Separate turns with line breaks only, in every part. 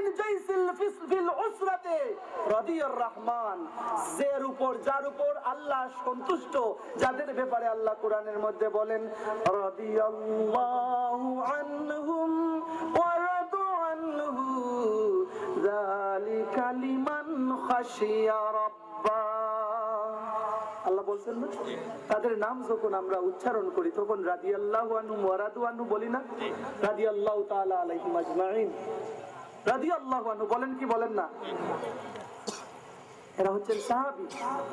যার উপর আল্লাহ সন্তুষ্ট, যাদের ব্যাপারে আল্লাহ কোরআনের মধ্যে বলেন রাদিয়াল্লাহু আনহুম ওয়া রাদু আনহু যালিকা লিমান খাশিয়া রাব্বা। আল্লাহ বলছেন না, তাদের নাম যখন আমরা উচ্চারণ করি তখন রাদিয়াল্লাহু আনহু ওয়া রাদু আনহু বলি না? রাদিয়াল্লাহু তাআলা আলাইহিম আজমাইন, রাদিয়াল্লাহু আনহু বলেন কি বলেন না? এরা হচ্ছেন সাহাবী,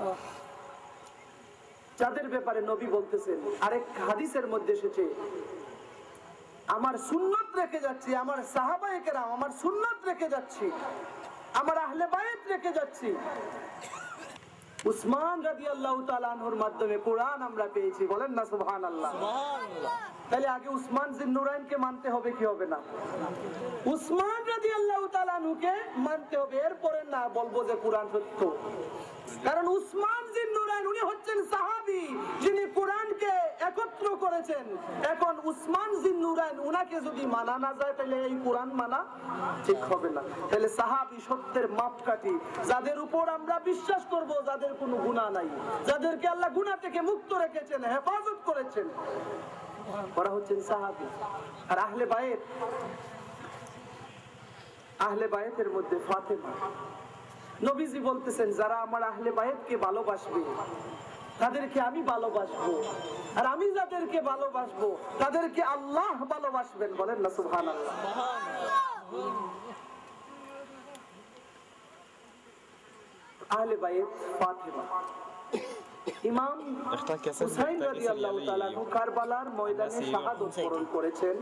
যাদের ব্যাপারে নবী বলতেছেন। আরেক হাদিসের মধ্যে এসেছে, আমার সুন্নাত রেখে যাচ্ছি, আমার সাহাবায়ে কেরাম আমার সুন্নাত রেখে যাচ্ছি, আমার আহলে বায়ত রেখে যাচ্ছি। উসমান রাদিয়াল্লাহু তাআলা আনহুর মাধ্যমে কোরআন আমরা পেয়েছি, বলেন না সুবহানাল্লাহ। সুবহানাল্লাহ। তাহলে আগে উসমান জিন্নুরাইনকে মানতে হবে কি হবে না? উসমান রাদিয়াল্লাহু তাআলা আনহুকে মানতে হবে, এরপরে না বলবো যে কোরআন সত্য। কারণ উসমান জিন্নুরাইন উনি হচ্ছেন সাহাবী, যিনি কোরআনকে একত্র করেছেন। এখন উসমান জিন্নুরাইন উনাকে যদি মানা না যায় তাহলে এই কোরআন মানা ঠিক হবে না। তাহলে সাহাবী সত্যের মাপকাঠি, যাদের উপর আমরা বিশ্বাস করব, যাদের কোনো গুনাহ নাই, যাদেরকে আল্লাহ গুনাহ থেকে মুক্ত রেখেছেন, হেফাজত করেছেন, ওরা হচ্ছেন সাহাবী। আর আহলে বায়ত, আহলে বায়তের মধ্যে ফাতেমা, নবীজি বলতেছেন যারা আমার আহলে বায়তকে ভালোবাসবে তাদেরকে আমি ভালোবাসবো, আর আমি যাদেরকে ভালোবাসবো তাদেরকে আল্লাহ ভালোবাসবেন, বলেন না সুবহানাল্লাহ। আহলে বায়ত ফাতেমা। ইমাম হুসাইন রাদিয়াল্লাহু তাআলা কারবালার ময়দানে শাহাদাত বরণ করেছেন।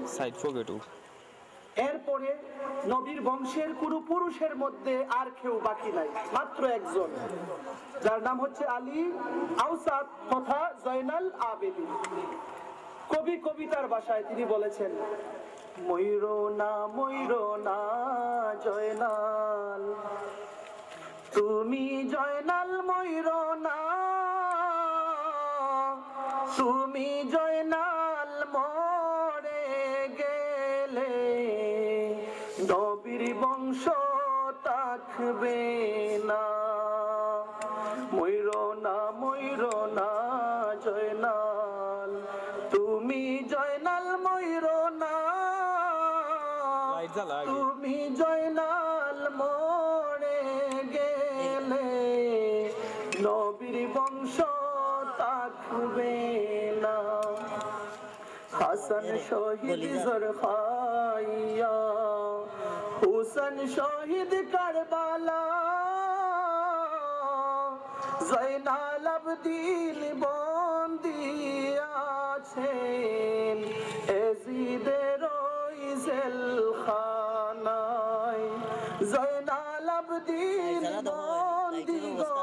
এরপরে নবীর বংশের কোন পুরুষের মধ্যে আর কেউ বাকি নাই, মাত্র একজন, যার নাম হচ্ছে আলী আওসাদ তথা জয়নাল আবেদিন। কবি কবিতার ভাষায় তিনি বলেছেন, ময়ূরো না জয়নাল, তুমি জয়নাল ময়ূরো না, তুমি জয়নাল মরে গেলে নবীর বংশ থাকবে না। ময়ূরো না জয়নাল, তুমি জয়নাল ময়ূরো না, তুমি জয়নাল মরে গেলে নবীর বংশ থাকবে না। হাসান শহীদ জরখাইয়া, হুসেন শহীদ কারবালা, জয়নাল আবেদিন বন্দী আছেন এজিদের ওই জেলখানায়, জয়নাল আবেদিন বন্দী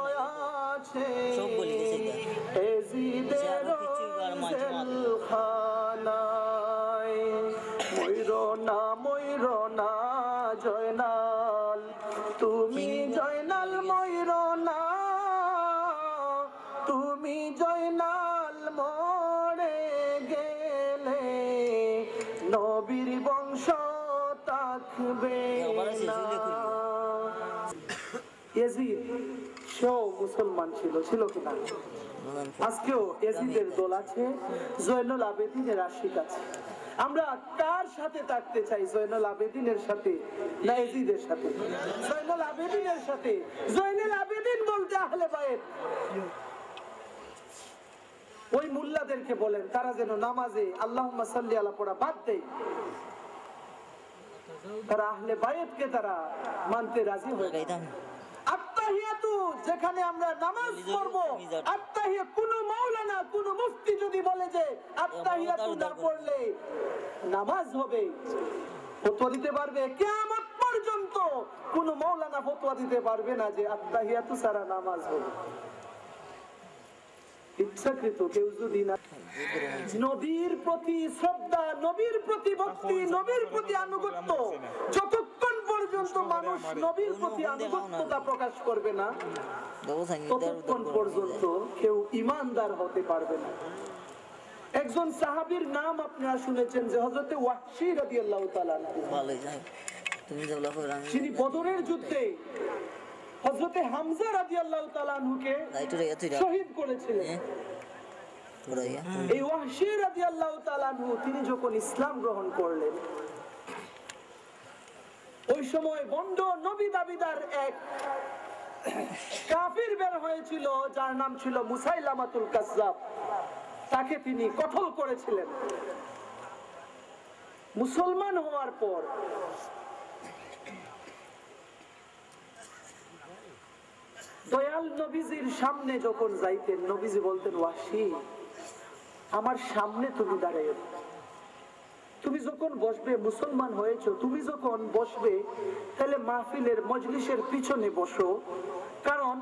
আছেন এজিদের ওই জেলখানায়। ময়ূরো না জয়নাল, তুমি জয়নাল ময়ূরো না, তুমি জয়নাল মরে গেলে নবীর বংশ থাকবে না। ইয়াজিদ সেও মুসলমান ছিল কিনা? আজকেও ইয়াজিদের দল আছে, জয়নুল আবেদিনের আশিক আছে। আমরা কার সাথে থাকতে চাই, জয়নুল আবেদিনের সাথে না ইয়াজিদের সাথে? জয়নুল আবেদিনের সাথে। জয়নুল আবেদিন বলতে আহলে বায়ত। ওই মুল্লাদেরকে বলেন তারা যেন নামাজে আল্লাহুম্মা সাল্লি আলা পড়া বাদ দেয়, তারা আহলে বায়তকে তারা মানতে রাজি হয়ে যায়। আত্তাহিয়াতু যেখানে আমরা নামাজ পড়ব, আত্তাহিয়া কোন মাওলানা কোন মুফতি যদি বলে যে আত্তাহিয়াতু না পড়লে নামাজ হবে, ফতোয়া দিতে পারবে? কিয়ামত পর্যন্ত কোন মাওলানা ফতোয়া দিতে পারবে না যে আত্তাহিয়াতু ছাড়া নামাজ হবে। ইচ্ছাকৃত কেউ যদি না নবীর প্রতি শ্রদ্ধা, নবীর প্রতি ভক্তি, নবীর প্রতি আনুগত্য, যতক্ষণ পর্যন্ত মানুষ নবীর প্রতি আনুগত্যতা প্রকাশ করবে না ততক্ষণ পর্যন্ত কেউ ঈমানদার হতে পারবে না। একজন সাহাবীর নাম আপনারা শুনেছেন যে হযরতে ওয়াহশী রাদিয়াল্লাহু তাআলা। যিনি বদরের যুদ্ধে হযরতে হামজা রাদিয়াল্লাহু তাআলা আনহুকে শহীদ করেছিলেন। এই ওয়াহশী রাদিয়াল্লাহু তাআলা আনহু তিনি যখন ইসলাম গ্রহণ করলেন, ওই সময় বন্ড নবী দাবিদার এক কাফির বের হয়েছিল, যার নাম ছিল মুসাইলামাতুল কাজ্জাব। তাকে তিনি কতল করেছিলেন। মুসলমান হওয়ার পর দয়াল নবীজির সামনে যখন যাইতেন, নবীজি বলতেন, ওয়াহশী আমার সামনে তুমি দাঁড়ায়, তুমি যখন বসবে, মুসলমান হয়েছো, তুমি যখন বসবে তাহলে মাহফিলের মজলিসের পিছনে বসো, কারণ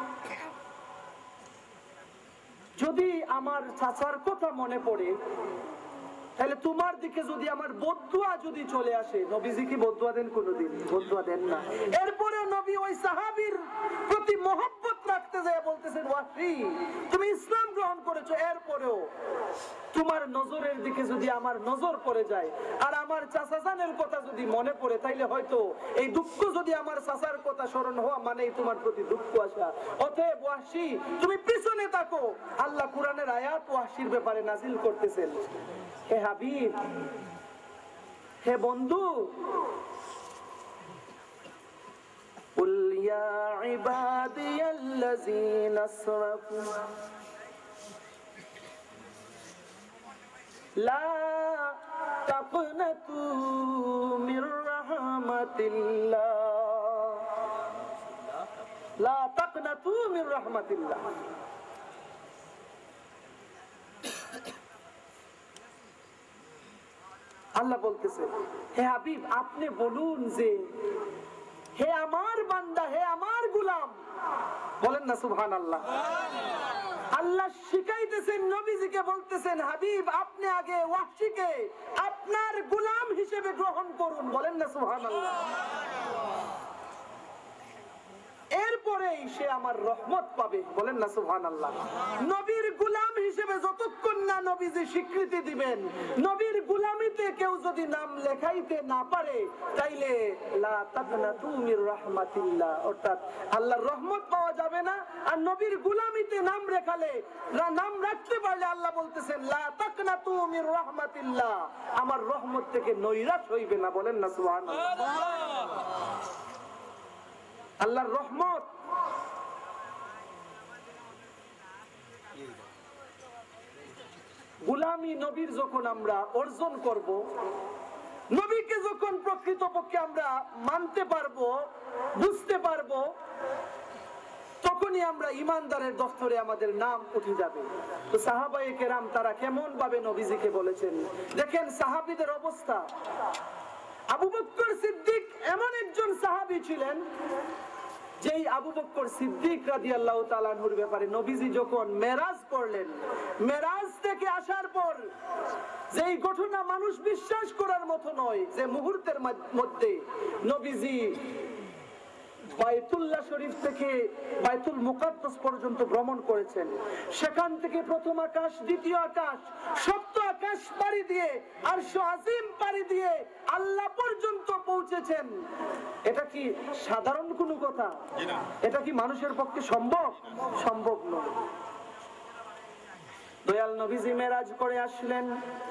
যদি আমার চাচার কথা মনে পড়ে তাহলে তোমার দিকে যদি আমার বদদুয়া যদি চলে আসে। নবীজি কি বদদুয়া দেন? কোনোদিন বদদুয়া দেন না। এরপরে নবী ওই সাহাবীর প্রতি মহব্বত রাখতে যায় বলতেছেন, ওয়াহশী তুমি ইসলাম গ্রহণ করেছো, এরপরেও তোমার নজরের দিকে যদি আমার নজর পড়ে যায় আর আমার চাচা জানের কথা যদি মনে পড়ে, তাইলে হয়তো এই দুঃখ, যদি আমার চাচার কথা স্মরণ হওয়া মানেই তোমার প্রতি দুঃখ আসা। অতএব ওয়াহশী তুমি পিছনে থাকো। আল্লাহ কুরআনের আয়াত ওয়াহশীর ব্যাপারে নাজিল করতেছেন। হে হাবিব, হে বন্ধু, কুল ইয়া ইবাদিয়াল্লাযীনা আসরাফু লা তাকনাতু মির রাহমাতিল্লাহ, লা তাকনাতু মির রাহমাতিল্লাহ। আল্লাহ বলতেছে, হে হাবিব আপনি বলুন যে হে আমার বান্দা, হে আমার গোলাম, বলেন না সুবহানাল্লাহ। আল্লাহ শিখাইতেছেন নবীজিকে, বলতেছেন হাবিব আপনি আগে ওয়াহশীকে আপনার গোলাম হিসেবে গ্রহণ করুন, বলেন না সুবহানাল্লাহ। এরপরেই সে আমার রহমত পাবে, বলেন না সুবহানাল্লাহ। নবীর গোলাম হিসেবে যতক্ষণ না নবীজি স্বীকৃতি দিবেন, নবীর গোলামিতে কেউ যদি নাম লেখাইতে না পারে, তাইলে লা তাকনাতু মির রাহমাতিল্লাহ, অর্থাৎ আল্লাহর রহমত পাওয়া যাবে না। আর নবীর গোলামিতে নাম রেখালে, নাম রাখতে পারলে আল্লাহ বলতেছেন লা তাকনাতু মির রাহমাতিল্লাহ, আমার রহমত থেকে নৈরাশ হইবে না, বলেন না সুবহানাল্লাহ। আল্লাহর রহমত গোলামি নবীর যখন আমরা অর্জন করব, নবীকে যখন প্রকৃতপক্ষে আমরা মানতে পারবো, বুঝতে পারবো, তখনই আমরা ইমানদারের দফতরে আমাদের নাম উঠে যাবে। তো সাহাবায়ে কেরাম তারা কেমন ভাবে নবীজিকে বলেছেন দেখেন। সাহাবীদের অবস্থা, আবু বকর সিদ্দিক এমন একজন সাহাবী ছিলেন, যেই আবু বকর সিদ্দিক রাদিয়াল্লাহু তাআলা আনহুর ব্যাপারে নবীজি যখন মেরাজ করলেন, মেরাজ থেকে আসার পর যেই ঘটনা মানুষ বিশ্বাস করার মতো নয়, যে মুহূর্তের মধ্যে নবীজি বাইতুল্লাহ শরীফ থেকে বাইতুল মুকাদ্দাস পর্যন্ত ভ্রমণ করেছেন, সেখান থেকে প্রথম আকাশ, দ্বিতীয় আকাশ, সপ্ত আকাশ পাড়ি দিয়ে, আরশ আজিম পাড়ি দিয়ে আল্লাহ পর্যন্ত পৌঁছেছেন। এটা কি সাধারণ কোনো কথা? এটা কি মানুষের পক্ষে সম্ভব? সম্ভব নয়। দয়াল নবীজি মেরাজ করে আসলেন।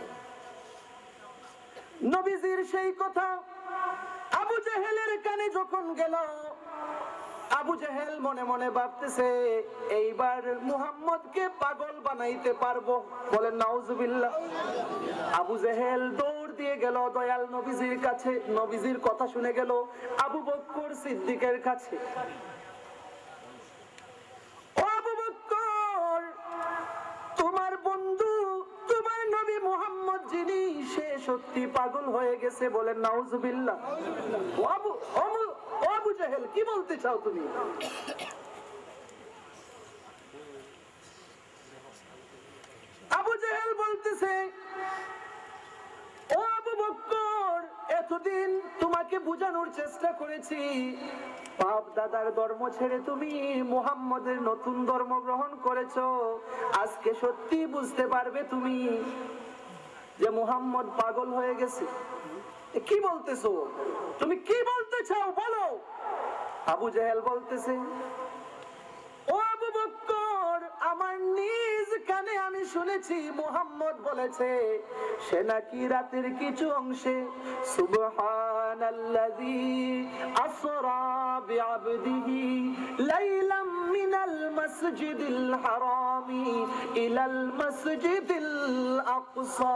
নবীজির সেই কথা আবু জেহেলের কানে যখন গেল, আবু জেহেল মনে মনে ভাবতেছে এইবার মুহাম্মদকে পাগল বানাইতে পারবো, বলেন নাউজুবিল্লাহ। আবু জেহেল দৌড় দিয়ে গেল দয়াল নবীজির কাছে, নবীজির কথা শুনে গেল আবু বকর সিদ্দিকের কাছে। ও আবু বকর, তোমার বন্ধু, তোমার নবী মুহাম্মদ যিনি, সে সত্যি পাগল হয়ে গেছে, বলেন নাউজুবিল্লাহ। ও আবু জেহেল, কি বলতে চাও তুমি? আবু জেহেল বলতেছে, ও আবু বকর, এতদিন তোমাকে বোঝানোর চেষ্টা করেছি, বাপ দাদার ধর্ম ছেড়ে তুমি মুহাম্মদের নতুন ধর্ম গ্রহণ করেছো। আজকে সত্যি বুঝতে পারবে তুমি যে মুহাম্মদ পাগল হয়ে গেছে। কি বলতেছো, তুমি কি বলতে চাও বলো। আবু জেহেল বলতেছে, ও আবু বকর, আমার নিজ কানে আমি শুনেছি মুহাম্মদ বলেছে সে নাকি রাতের কিছু অংশে সুবহানাল্লাযী আসরা বিআবদিহি লাইলাম মিনাল মাসজিদিল হারামি ইলাল মাসজিদিল আকসা।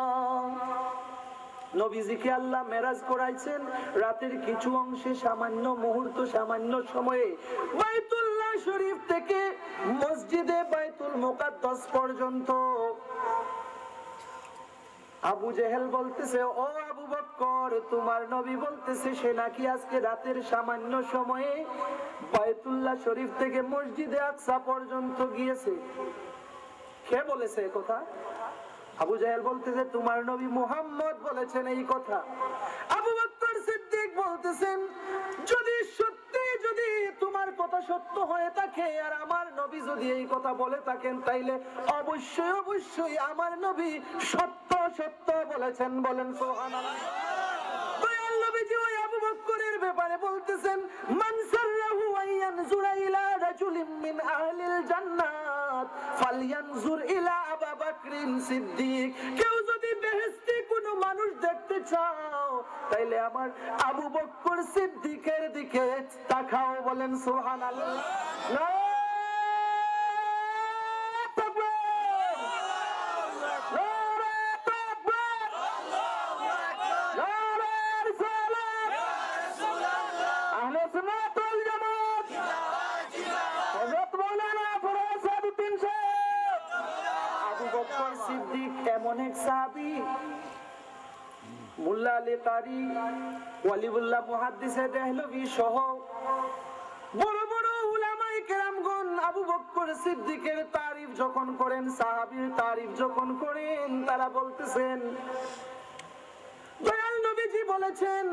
নবীজিকে আল্লাহ মেরাজ করাইছেন রাতের কিছু অংশে, সামান্য মুহূর্ত, সামান্য সময়ে বাইতুল্লাহ শরীফ থেকে মসজিদে বাইতুল মুকাদ্দাস পর্যন্ত। আবু জেহেল বলতেছে, ও আবু বকর, তোমার নবী বলতেছে সে নাকি আজকে রাতের সামান্য সময়ে বাইতুল্লাহ শরীফ থেকে মসজিদে আকসা পর্যন্ত গিয়েছে। কে বলেছে এই কথা? আবু জাহেল বলতেছে তোমার নবী মুহাম্মদ বলেছেন এই কথা। আবু বকর সিদ্দিক বলতেছেন, যদি সত্যি, যদি তোমার কথা সত্য হয়ে থাকে আর আমার নবী যদি এই কথা বলে থাকেন, তাইলে অবশ্যই অবশ্যই আমার নবী সত্য সত্য বলেছেন। বলেন সুবহানাল্লাহ। দয়াল নবীজি ওই আবু বকরের ব্যাপারে বলতেছেন, মান সাররাহু আয়ানজুরা ইলা রাজুলিন মিন আহলিল জান্নাত ফালয়ানজুর ইলা আবু বকরিন সিদ্দিক। কেউ যদি বেহেশতি কোন মানুষ দেখতে চাও তাইলে আমার আবু বকর সিদ্দিকের দিকে তাকাও। বলেন সুবহানাল্লাহ। এমন এক সাহাবী, মুল্লা আলী কারি, ওয়ালিউল্লাহ মুহাদ্দিসে দেহলভী সহ বড় বড় উলামায়ে কেরামগণ আবু বকর সিদ্দিকের তারিফ যখন করেন, সাহাবীর তারিফ যখন করেন, তারা বলতেছেন দয়াল নবীজি বলেছেন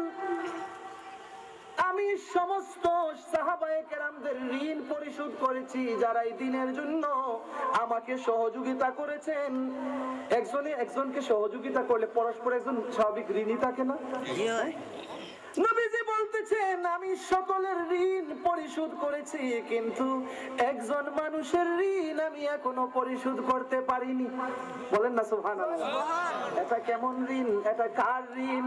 আমি সমস্ত সাহাবায়ে কেরামদের ঋণ পরিশোধ করেছি যারা এই দিনের জন্য আমাকে সহযোগিতা করেছেন। একজনে একজনকে সহযোগিতা করলে পরস্পর একজন স্বাভাবিক ঋণী থাকে না? নবীজি বলতেছেন আমি সকলের ঋণ পরিশোধ করেছি, কিন্তু একজন মানুষের ঋণ আমি এখনো পরিশোধ করতে পারিনি। বলেন না সুবহানাল্লাহ। এটা কেমন ঋণ? এটা কার ঋণ?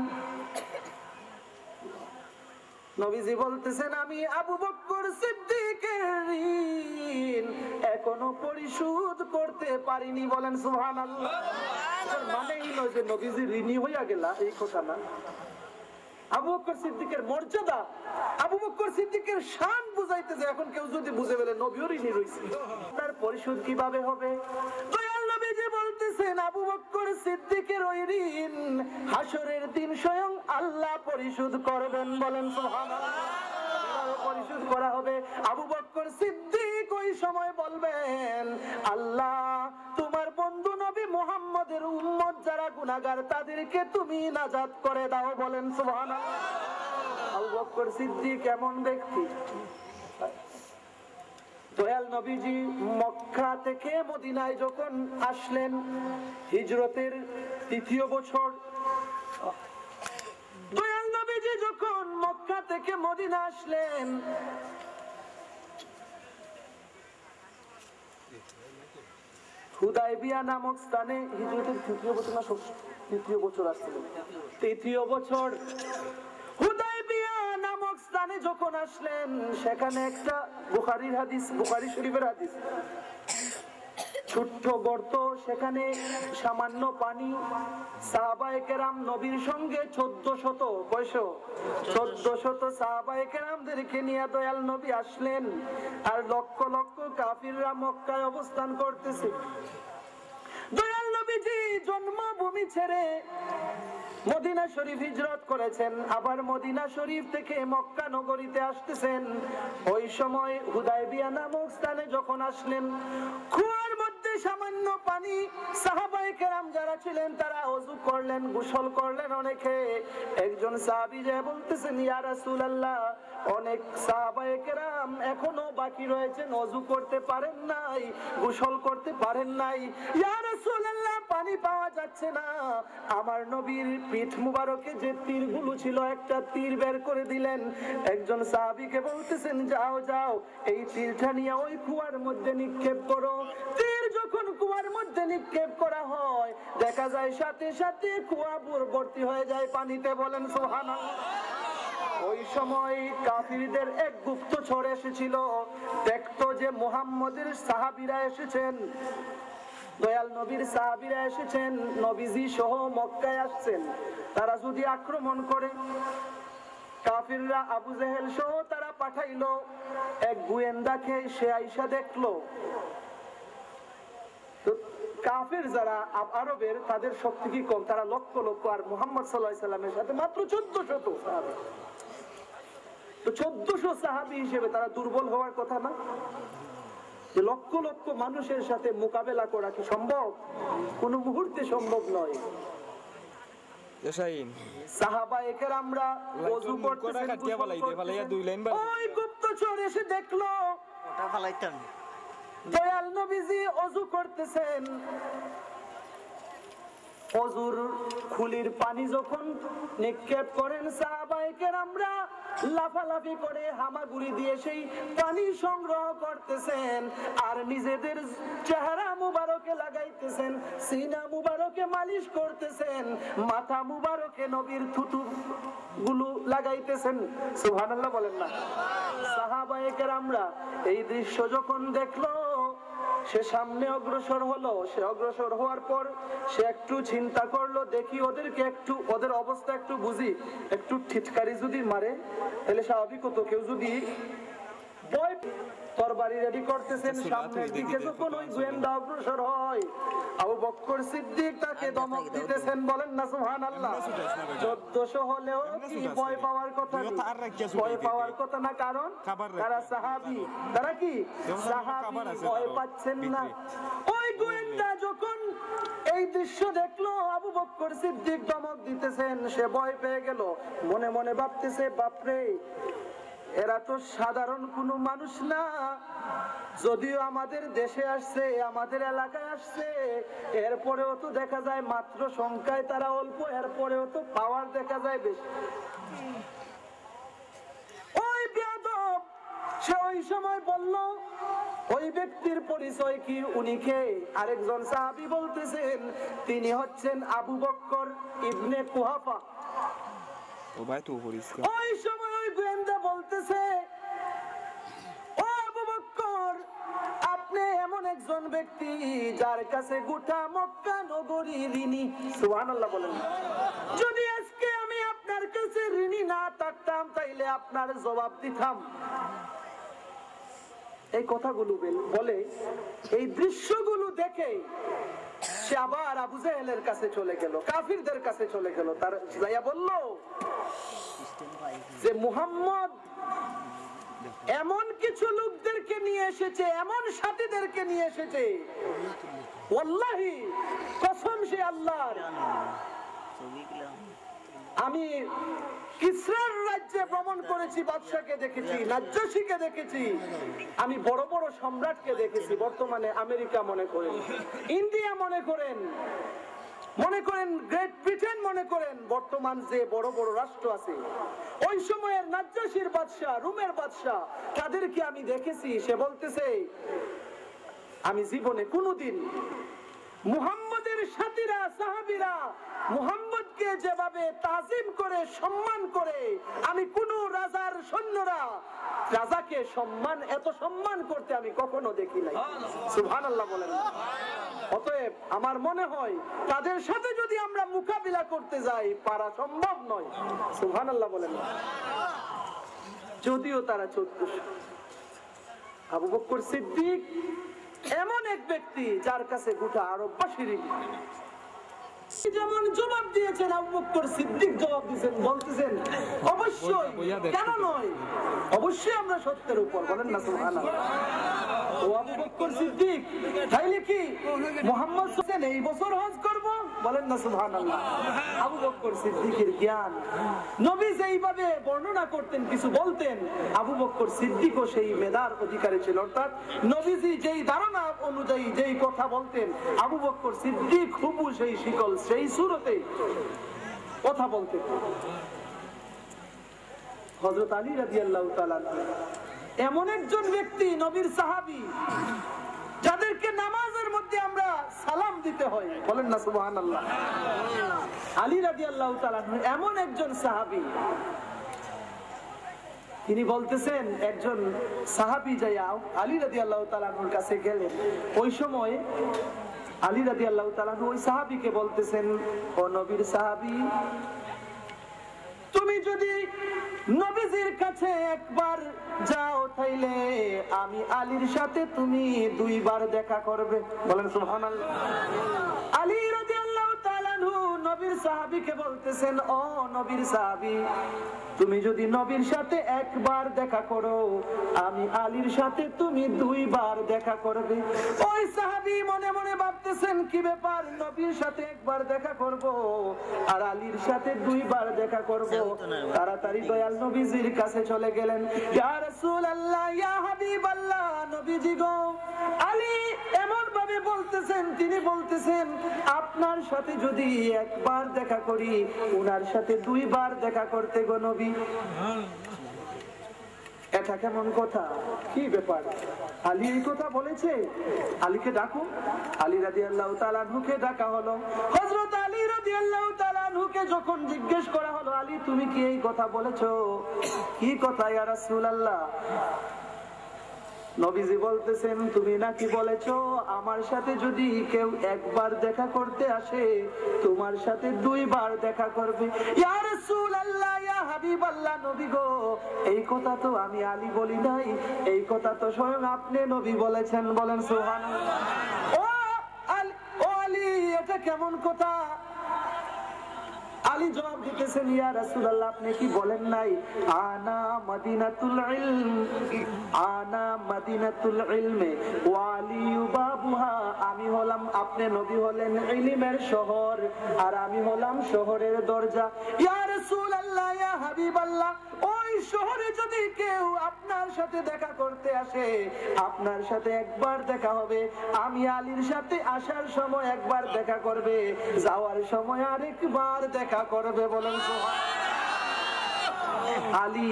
নবীজি বলতেছেন আমি আবু বকর সিদ্দিকের ঋণ এখনো পরিশোধ করতে পারিনি। বলেন সুবহানাল্লাহ। মানে এই নয় যে নবীজি ঋণী হইয়া গেলা, এই কথা না। আবু বকর সিদ্দিকের মর্যাদা, আবু বকর সিদ্দিকের শান বুঝাইতেছে। এখন কেউ যদি বুঝে ফেলে নবীও ঋণী রইছে, তার পরিশোধ কিভাবে হবে? দয়াল নবীজি বলতেছেন আবু বকর সিদ্দিকের ওই ঋণ হাসরের দিন স্বয়ং আল্লাহ পরিশোধ করবেন। বলেন সুবহানাল্লাহ। পরিশোধ করা হবে। আবু বকর সিদ্দিক ওই সময় বলবেন আল্লাহ তোমার বন্ধু নবী মুহাম্মদের উম্মত যারা গুনাহগার তাদেরকে তুমি নাজাত করে দাও। বলেন সুবহানাল্লাহ। আবু বকর সিদ্দিক এমন ব্যক্তি। দয়াল নবীজি মক্কা থেকে মদিনায় যখন আসলেন হিজরতের ৩য় বছর, দয়াল নবীজি যখন মক্কা থেকে মদিনা আসলেন হুদায়বিয়া নামক স্থানে, হিজরতের ৩য় বছর না ৩য় বছর আসছিলেন, ৩য় বছর হুদায়বিয়া নামক স্থানে যখন আসলেন, সেখানে একটা বুখারীর হাদিস, বুখারী শরীফের হাদিস, ছোট্ট গর্ত, সেখানে সামান্য পানি। সাহাবায়ে কেরাম নবীর সঙ্গে 1400 সাহাবায়ে কেরামদেরকে নিয়ে দয়াল নবী আসলেন। আর লক্ষ লক্ষ কাফিররা মক্কায় অবস্থান করতেছে। দয়াল নবীজি জন্মভূমি ছেড়ে মদিনা শরীফ হিজরত করেছেন, আবার মদিনা শরীফ থেকে মক্কা নগরীতে আসতেছেন। ওই সময় হুদায়বিয়া নামক স্থানে যখন আসলেন, কুয়ার মধ্যে সামান্য পানি সাহাবায়ে কেরাম যারা ছিলেন তারা ওযু করলেন, গোসল করলেন। অনেকে একজন সাহাবী যে বলতেছেন, ইয়া রাসূলুল্লাহ, অনেক সাহাবায়ে কেরাম এখনো বাকি রয়েছেন, ওযু করতে পারেন নাই, গোসল করতে পারেন নাই। ইয়া রাসূলুল্লাহ, পানি পাওয়া যাচ্ছে না। আমার নবীর পিঠ মুবারকে যে তীরগুলো ছিল, একটা তীর বের করে দিলেন। একজন সাহাবীকে বলতেছেন, যাও যাও, এই তীরটা নিয়ে ওই কুয়ার মধ্যে নিক্ষেপ করো। তীর যখন কুয়ার মধ্যে নিক্ষেপ করা হয়, দেখা যায় সাথে সাথে কুয়া ভর্তি হয়ে যায় পানিতে। বলেন সুবহানাল্লাহ। ওই সময় কাফিরদের এক গুপ্তচর এসেছিল, দেখতো যে মুহাম্মদের সাহাবীরা এসেছেন, দয়াল নবীর সাহাবীরা এসেছেন, নবীজি সহ মক্কায় আসছেন। তারা যদি আক্রমণ করে, কাফিররা আবু জেহেল সহ তারা পাঠাইলো এক গোয়েন্দাকে। সে আইসা দেখলো কাফির যারা আরবের, তাদের শক্তি কি কম, তারা লক্ষ লক্ষ, আর মুহাম্মদ সাল্লাল্লাহু আলাইহি সাল্লামের সাথে মাত্র 1400 সাহাবী। তো 1400 সাহাবী হিসেবে তারা দুর্বল হওয়ার কথা না? যে লক্ষ লক্ষ মানুষের সাথে মোকাবেলা করা কি সম্ভব? কোন মুহূর্তে সম্ভব নয়। সাহাবায়ে কেরামরা ওযু করতেছেন, ওই গুপ্তচর এসে দেখলো দয়াল নবীজি ওযু করতেছেন। ওযুর খুলির পানি যখন নিক্ষেপ করেন, সাহাবায়ে কেরামরা লাফালাফি করে হামাগুড়ি দিয়ে সেই পানি সংগ্রহ করতেছেন, আর নিজেদের চেহারা মুবারকে লাগাইতেছেন, সিনা মুবারকে মালিশ করতেছেন, মাথা মুবারকে নবীর থুতু গুলো লাগাইতেছেন। সুবহানাল্লাহ বলেন না? সাহাবায়ে কেরামরা এই দৃশ্য যখন দেখলো, সে সামনে অগ্রসর হলো। সে অগ্রসর হওয়ার পর সে একটু চিন্তা করলো, দেখি ওদেরকে একটু, ওদের অবস্থা একটু বুঝি। একটু ঠিটকারি যদি মারে তাহলে স্বাভাবিক হতো। কেউ যদি ভয়, তরবারি রেডি করতেছেন, সামনের দিকে যখন ওই গোয়েন্দা অগ্রসর হয়, আবু বকর সিদ্দিক তাকে ধমক দিতেছেন। বলেন না সুবহানাল্লাহ। 1400 হলেও কি ভয় পাওয়ার কথা না? ভয় পাওয়ার কথা না, কারণ তারা সাহাবী। তারা কি সাহাবী? ভয় পাচ্ছেন না। ওই গোয়েন্দা যখন এই দৃশ্য দেখলো, আবু বকর সিদ্দিক ধমক দিতেছেন, সে ভয় পেয়ে গেল। মনে মনে ভাবতেছে, বাপরে, এরা তো সাধারণ কোনো মানুষ না। যদিও আমাদের দেশে আসছে, আমাদের এলাকায় আসছে, এরপরেও তো দেখা যায় মাত্র সংখ্যায় তারা অল্প, এরপরেও তো পাওয়ার দেখা যায় বেশি। ওই বেয়াদব সে ওই সময় বলল, ওই ব্যক্তির পরিচয় কি, উনি কে? আরেকজন সাহাবী বলতেছেন, তিনি হচ্ছেন আবু বকর ইবনে কুহাফা। ওই সময় ওই গোয়েন্দা বলতেছে, ও আবু বকর, আপনি এমন একজন ব্যক্তি যার কাছে গোটা মক্কা নগরী ঋণী। সুবহানাল্লাহ বলেন। যদি আজকে আমি আপনার কাছে ঋণী না থাকতাম, তাইলে আপনার জবাব দিতাম। এই কথাগুলো বলে, এই দৃশ্যগুলো দেখে সে আবার আবু জেহেলের কাছে চলে গেল, কাফিরদের কাছে চলে গেল। তার যাইয়া বলল যে মুহাম্মদ এমন কিছু লোকদেরকে নিয়ে এসেছে, এমন সাথীদেরকে নিয়ে এসেছে, ওয়াল্লাহি কসম সে আল্লাহর, আমি কিসরার রাজ্যে ভ্রমণ করেছি, বাদশাকে দেখেছি, নাজ্জাশীকে দেখেছি, আমি বড় বড় সম্রাটকে দেখেছি। বর্তমানে আমেরিকা মনে করেন, ইন্ডিয়া মনে করেন, গ্রেট ব্রিটেন মনে করেন, বর্তমান যে বড় বড় রাষ্ট্র আছে, ওই সময়ের নাজ্জাশীর বাদশা, রোমের বাদশা, তাদেরকে আমি দেখেছি। সে বলতেছে, আমি জীবনে কোনোদিন মুহাম্মদের সাথীরা, সাহাবীরা মুহাম্মদকে যেভাবে তাজিম করে, সম্মান করে, আমি কোন রাজার সৈন্যরা রাজাকে এত সম্মান করতে আমি কখনো দেখি নাই। সুবহানাল্লাহ বলেন। অতএব আমার মনে হয় তাদের সাথে যদি আমরা মোকাবিলা করতে যাই, পারা সম্ভব নয়। সুবহানাল্লাহ বলেন। যদিও তারা 1400। আবু বকর সিদ্দিক এমন এক ব্যক্তি যার কাছে গোটা আরববাসী ঋণী। যেমন জবাব দিয়েছেন আবু বকর সিদ্দিক জবাব দিয়েছেন, বলতেছেন অবশ্যই, কেন নয়, অবশ্যই আমরা সত্যের উপর। বলেন না সুবহানাল্লাহ। ও আবু বকর সিদ্দিক, তাইলে কি মুহাম্মদ হোসেন এই বছর হজ করব? বলেন না সুবহানাল্লাহ। আবু বকর সিদ্দিকের জ্ঞান, নবী যেইভাবে বর্ণনা করতেন, কিছু বলতেন, আবু বকর সিদ্দিকও সেই মেধার অধিকারী ছিল। অর্থাৎ নবীজি যেই ধারণা অনুযায়ী যেই কথা বলতেন, আবু বকর সিদ্দিক হুবহু সেই শিকল, সেই সুরতে কথা বলতেন। হযরত আলী রাদিয়াল্লাহু তাআলা এমন একজন ব্যক্তি, নবীর সাহাবী, যাদেরকে নামাজের মধ্যে আমরা সালাম দিতে হয়। বলেন না সুবহানাল্লাহ। আলী রাদিয়াল্লাহু তাআলা এমন একজন সাহাবী, তিনি বলতেছেন, একজন সাহাবী যাইয়া আলী রাদিয়াল্লাহু তাআলার কাছে গেলেন। ওই সময় আলী রাদিয়াল্লাহু তাআলা ওই সাহাবীকে বলতেছেন, ও নবীর সাহাবী, তুমি যদি নবীজির কাছে একবার যাও, তাইলে আমি আলীর সাথে তুমি 2 বার দেখা করবে। বলেন সুবহানাল্লাহ। আলী রাদিয়াল্লাহু তাআলা নবীর সাহাবীকে বলতেছেন, ও নবীর সাহাবী, তুমি যদি নবীর সাথে একবার দেখা করো, আমি আলীর সাথে তুমি 2 বার দেখা করবে। ওই সাহাবী মনে মনে ভাবতেছেন, কি ব্যাপার, নবীর সাথে একবার দেখা করব আর আলীর সাথে 2 বার দেখা করব। তাড়াতাড়ি দয়াল নবীজির কাছে চলে গেলেন। ইয়া রাসূলুল্লাহ, ইয়া হাবিবাল্লাহ, নবীজি গো, আলী এমন ভাবে বলতেছেন, তিনি বলতেছেন, আপনার সাথে যদি একবার দেখা করি, উনার সাথে 2 বার দেখা করতে গো নবী। এটা কেমন কথা, কি ব্যাপার? আলী এই কথা বলেছে, আলীকে ডাকো। আলী রাদিয়াল্লাহু তাআলা আনহুকে ডাকা হলো। হযরত আলী রাদিয়াল্লাহু তাআলা আনহুকে যখন জিজ্ঞেস করা হলো, আলী তুমি কি এই কথা বলেছো? কি কথা ইয়া রাসূলুল্লাহ? নবীজি বলতেছেন, তুমি নাকি বলেছো আমার সাথে যদি কেউ একবার দেখা করতে আসে, তোমার সাথে 2 বার দেখা করবে। ইয়া রাসূলুল্লাহ, ইয়া হাবিবাল্লাহ, নবী গো, এই কথা তো আমি আলী বলি নাই, এই কথা তো স্বয়ং আপনি নবী বলেছেন। বলেন সুবহানাল্লাহ। ও আলী, এটা কেমন কথা? আলী জবাব দিতেছেন, ইয়া রাসূলুল্লাহ, আপনি কি বলেন নাই আনা মদিনাতুল ইলম, আনা মদিনাতুল ইলমে ওয়া আলী বাবুহা, আমি হলাম, আপনি নবী হলেন ইলমের শহর আর আমি হলাম শহরের দরজা। ইয়া রাসূলুল্লাহ, ইয়া হাবিবাল্লাহ, ওই শহরে যদি কেউ আপনার সাথে দেখা করতে আসে, আপনার সাথে একবার দেখা হবে, আমি আলীর সাথে আসার সময় একবার দেখা করবে, যাওয়ার সময় আরেকবার দেখা করবে। বলেন আলী,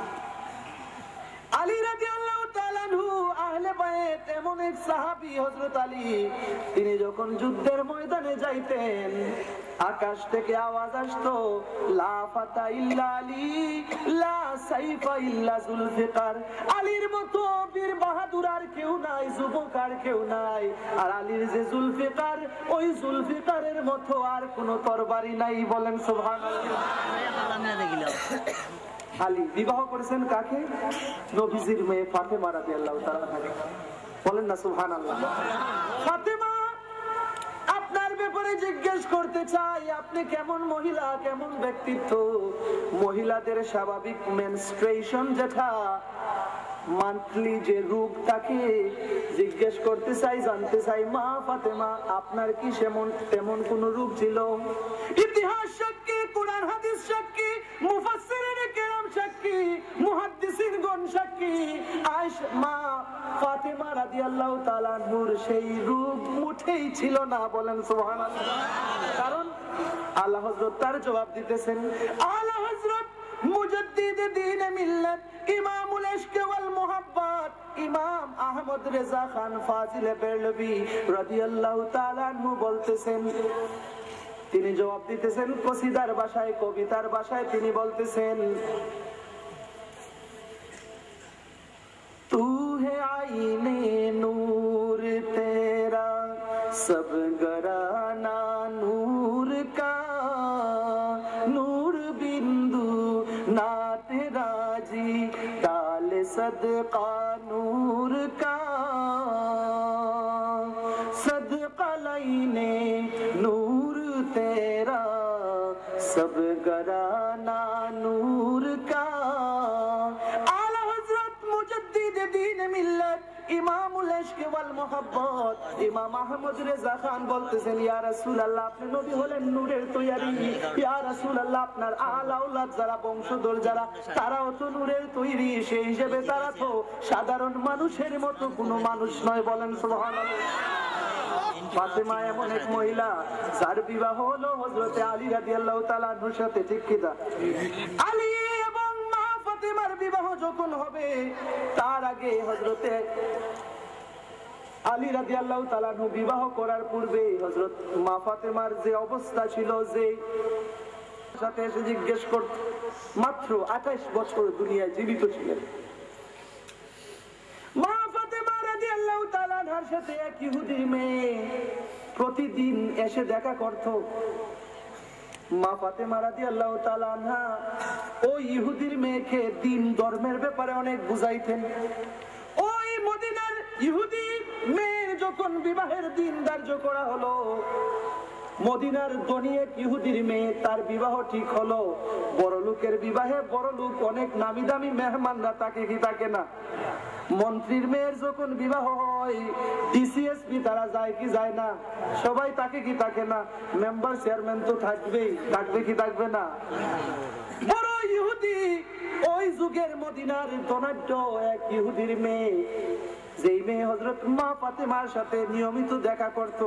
আলী রাদিয়াল্লাহু তাআলা আনহু আহলে বাইত, এমন এক সাহাবী হযরত আলী, তিনি যখন যুদ্ধের ময়দানে যাইতেন, আকাশ থেকে আওয়াজ আসতো, লা ফাতা ইল্লা আলী, লা সাইফা ইল্লা জুলফিকার। আলীর মতো বীর বাহাদুর আর কেউ নাই, যুবক আর কেউ নাই। আর আলীর যে জুলফিকার, ওই জুলফিকারের মতো আর কোনো তরবারি নাই। বলেন সুবহানাল্লাহ। আলী বিবাহ করেছেন কাকে? নবীজির মেয়ে ফাতেমা রাদিয়াল্লাহু তাআলা। বলেন না সুবহানাল্লাহ। ফাতেমা, আপনার ব্যাপারে জিজ্ঞেস করতে চাই, আপনি কেমন মহিলা, কেমন ব্যক্তিত্ব? মহিলাদের স্বাভাবিক মেনস্ট্রুয়েশন, যেটা মান্থলি যে রূপ, তাকে জিজ্ঞেস করতে চাই, জানতে চাই, মা ফাতেমা আপনার কি তেমন কোন রূপ ছিল? ইতিহাস সাক্ষী, কুরআন হাদিস সাক্ষী, মুফাসসিরিন কেরাম সাক্ষী, মুহাদ্দিসিনগণ সাক্ষী, মা ফাতেমা রাদিয়াল্লাহু তাআলা আনহুর সেই রূপ মুঠেই ছিল না। বলেন সুবহানাল্লাহ। কারণ আল্লাহ হযরত তার জবাব দিতেছেন, আল্লাহ হযরত মুজাদ্দিদ দ্বীন মিল্লাত, ইমামুল ইশক ওয়াল মুহাব্বত, ইমাম আহমদ রেজা খান ফাজিলে বেরলভী রাদিয়াল্লাহু তাআলা আনহু বলতেছেন, তিনি জবাব দিতেছেন কসিদার ভাষায়, কবিতার ভাষায় তিনি বলতেছেন, তু হে আইনে নূর তেরা সব গরানা নূর কা, নূর বিন্দু না তেরা জি ডাল সদকা নূর কা, সদকা লাইনে নূর তে দ্বীন মিল্লাত ইমামুল ইশক ওয়াল মুহাব্বত ইমাম আহমদ রেজা খান বলতেছেন, ইয়া রাসূলুল্লাহ, আপনি নবী হলেন নূরের তৈয়ারি। ইয়া রাসূলুল্লাহ, আপনার আহল আওলাদ যারা, বংশধর যারা, তারাও তো নূরের তৈরি। সেই হিসেবে তারা তো সাধারণ মানুষের মতো কোনো মানুষ নয়। বলেন সুবহানাল্লাহ। ফাতেমা এমন এক মহিলা যার বিবাহ হলো হযরতে আলী রাদিয়াল্লাহু তাআলা আনহুর সাথে। ঠিক কি না? আলী এবং মা ফাতেমার বিবাহ যখন হবে, তার আগে হযরতে আলী রাদিয়াল্লাহু তাআলা আনহু বিবাহ করার পূর্বে হযরত মা ফাতেমার যে অবস্থা ছিল, যে সাথে এসে জিজ্ঞেস করত, মাত্র 28 বছর দুনিয়ায় জীবিত ছিলেন। মা ফাতেমা রাদিয়াল্লাহু তাআলা আনহার সাথে এক ইহুদি মেয়ে প্রতিদিন এসে দেখা করত। মা ফাতেমা রাদিয়াল্লাহু তাআলা আনহা ওই ইহুদির মেয়েকে দ্বীন ধর্মের ব্যাপারে অনেক বুঝাইতেন। ওই মদিনার ইহুদি মেয়ের যখন বিবাহের দিন ধার্য করা হলো, মদিনার ধনী এক ইহুদির মেয়ে, তার বিবাহ ঠিক হলো। বড় লোকের বিবাহে বড় লোক, অনেক নামি দামি মেহমানরা তাকে কি থাকে না। মন্ত্রীর মেয়ের যখন বিবাহ হয়, ডিসিএসপি তারা যায় কি যায় না? সবাই তাকে কি থাকে না। মেম্বার চেয়ারম্যান তো থাকবেই, থাকবে কি থাকবে না? বড় ইহুদি ওই যুগের মদিনার ধনাঢ্য এক ইহুদির মেয়ে, যেই মেয়ে হযরত মা ফাতেমার সাথে নিয়মিত দেখা করত,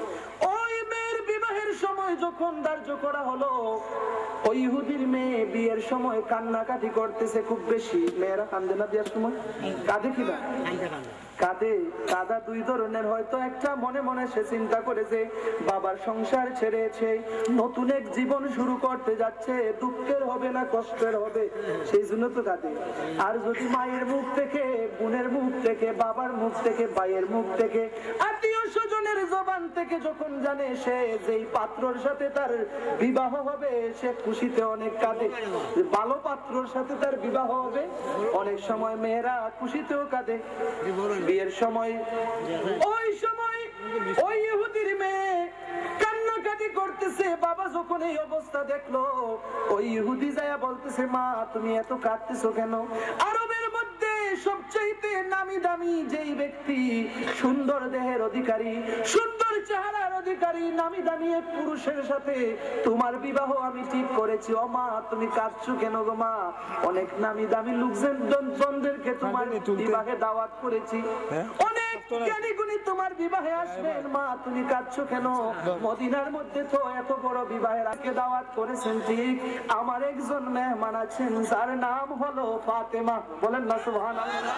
ওই মেয়ের বিবাহের সময় যখন ধার্য করা হলো, ওই ইহুদির মেয়ে বিয়ের সময় কান্নাকাটি করতেছে খুব বেশি। মেয়েরা কান্দে না বিয়ের সময়? কাঁদে কিনা? কাঁদে। কাঁদা দুই ধরনের। হয়তো একটা মনে মনে সে চিন্তা করেছে বাবার সংসার ছেড়েছে, নতুন এক জীবন শুরু করতে যাচ্ছে, দুঃখের হবে না কষ্টের হবে, সেই জন্য তো কাঁদে। আর যদি মায়ের মুখ থেকে, বোনের মুখ থেকে, বাবার মুখ থেকে, ভাইয়ের মুখ থেকে, আত্মীয় স্বজনের জবান থেকে যখন জানে সে যেই পাত্রর সাথে তার বিবাহ হবে, সে খুশিতে অনেক কাঁদে। ভালো পাত্রর সাথে তার বিবাহ হবে, অনেক সময় মেয়েরা খুশিতেও কাঁদে। বিয়ের সময় ওই সময় ওই ইহুদির মেয়ে কান্নাকাটি করতেছে। বাবা যখন এই অবস্থা দেখলো, ওই ইহুদি যায়া বলতেছে, মা তুমি এত কাঁদতেছো কেন? আরবের মধ্যে সবচাইতে নামি দামি যেই ব্যক্তি, সুন্দর দেহের অধিকারী, সুন্দর চেহারার অধিকারী, নামি দামি এক পুরুষের সাথে তোমার বিবাহ আমি ঠিক করেছি। ও মা তুমি কাঁদছো কেন গো মা? অনেক নামি দামি লোকজনদেরকে তোমার বিবাহে দাওয়াত করেছি, অনেক জ্ঞানী গুণী তোমার বিবাহে আসবেন, মা তুমি কাঁদছো কেন? মদিনার মধ্যে তো এত বড় বিবাহের আগে দাওয়াত করেছেন, ঠিক আমার একজন মেহমান আছেন যার নাম হলো ফাতেমা। বলেন না সুবহানাল্লাহ।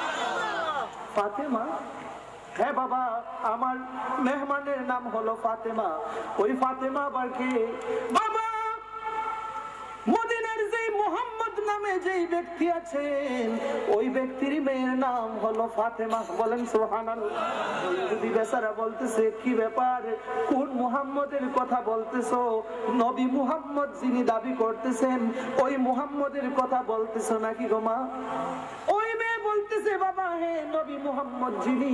ফাতেমা? হ্যাঁ বাবা, আমার মেহমানের নাম হলো ফাতেমা। ওই ফাতেমা আবার কে? বাবা মদিনার যে মুহাম্মদ নামে যেই ব্যক্তি আছেন, ওই ব্যক্তির মেয়ের নাম হলো ফাতেমা। বলেন সুবহানাল্লাহ। যদি বেচারা বলতেছে, কি ব্যাপার, কোন মুহাম্মদের কথা বলতেছো? নবী মুহাম্মদ যিনি দাবি করতেছেন, ওই মুহাম্মদের কথা বলতেছো নাকি গো মা? ওই মেয়ে বলতেছে, বাবা হ্যাঁ, নবী মুহাম্মদ যিনি,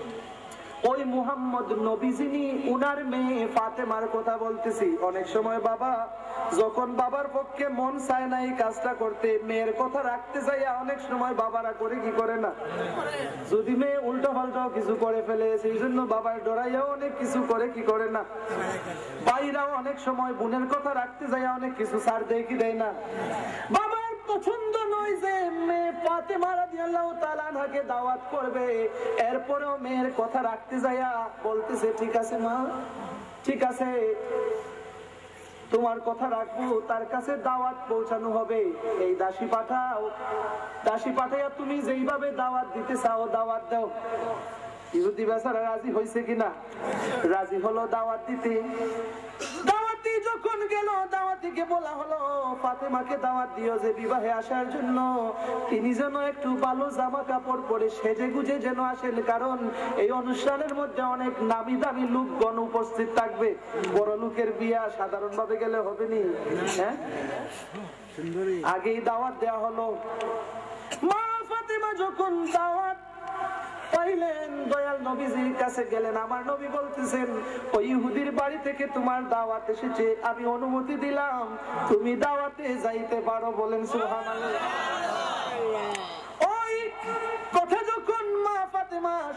ওই মুহাম্মদ নবী যিনি, উনার মেয়ে ফাতেমার কথা বলতেছি। অনেক সময় বাবা যখন বাবার পক্ষে মন চায় না এই কাজটা করতে, মেয়ের কথা রাখতে চাই, অনেক সময় বাবারা করে কি করে না, যদি মেয়ে উল্টো পাল্টাও কিছু করে ফেলে, সেই জন্য বাবার ডরাইয়াও অনেক কিছু করে কি করে না। ভাইরাও অনেক সময় বোনের কথা রাখতে যায়, অনেক কিছু ছাড় দেয় কি দেয় না। বাবার পছন্দ নয় যে মেয়ে ফাতেমা রাদিয়াল্লাহু তাআলা আনহাকে দাওয়াত করবে, এরপরেও মেয়ের কথা রাখতে যাইয়া বলতেছে, ঠিক আছে মা, ঠিক আছে তোমার কথা রাখবো, তার কাছে দাওয়াত পৌঁছানো হবে, এই দাসী পাঠাও, দাসী পাঠাইয়া তুমি যেইভাবে দাওয়াত দিতে চাও দাওয়াত দাও। ইহুদি বেচারা রাজি হয়েছে কিনা? রাজি হলো দাওয়াত দিতে। দাওয়াতি যখন গেল, দাওয়াতিকে বলা হলো ফাতেমাকে দাওয়াত দিও যে বিবাহে আসার জন্য তিনি যেন একটু ভালো জামা কাপড় পরে সেজে গুজে যেন আসেন, কারণ এই অনুষ্ঠানের মধ্যে অনেক নামি দামি লোকগণ উপস্থিত থাকবে। বড় লোকের বিয়া সাধারণ ভাবে গেলে হবে নি, হ্যাঁ? আগেই দাওয়াত দেওয়া হলো। মা ফাতেমা যখন দাওয়াত পাইলেন, দয়াল নবীজির কাছে গেলেন। আমার নবী বলতেছেন, ওই ইহুদির বাড়ি থেকে তোমার দাওয়াত এসেছে, আমি অনুমতি দিলাম, তুমি দাওয়াতে যাইতে পারো। বলেন সুবহানাল্লাহ। ওই কথা যখন